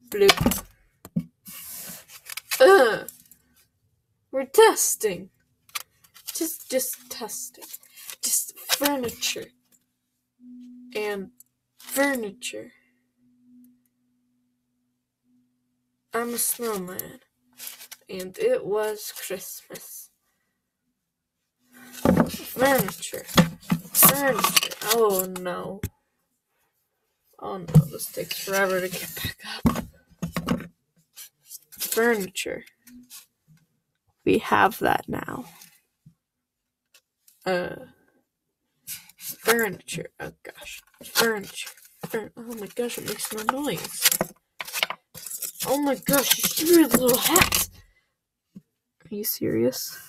Bloop. We're testing. Just testing. Just furniture. And furniture. I'm a snowman. And it was Christmas. Furniture. Oh no. Oh no, this takes forever to get back up. Furniture. We have that now. Furniture. Oh gosh. Furniture. Oh my gosh, it makes no noise. Oh my gosh, you stupid little hat. Are you serious?